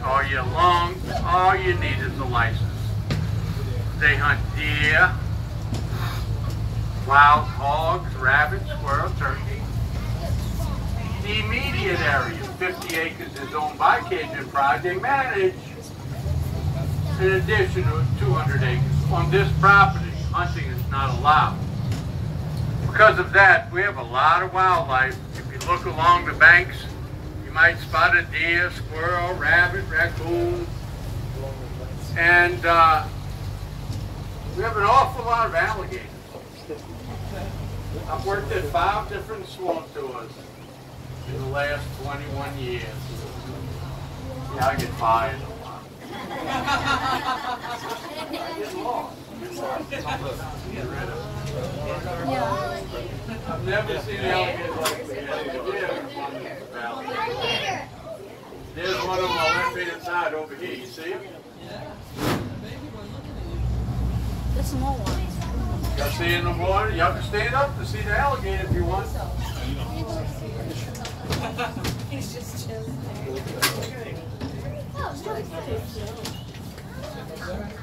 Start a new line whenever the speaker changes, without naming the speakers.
all year long. All you need is a license. They hunt deer, wild hogs, rabbits, squirrel, turkey. The immediate area, 50 acres, is owned by Cajun Pride. They manage an additional 200 acres. On this property, hunting is not allowed. Because of that, we have a lot of wildlife. If you look along the banks, you might spot a deer, squirrel, rabbit, raccoon, and we have an awful lot of alligators. I've worked at 5 different swamp tours in the last 21 years. Yeah, I get fired a lot. I get lost. Get rid of them. I've never seen alligators like this. There's one on my left-hand side over here. You see him?
The small one.
Y'all see in the water? Y'all can stand up to see the alligator if you want.
He's just chilling.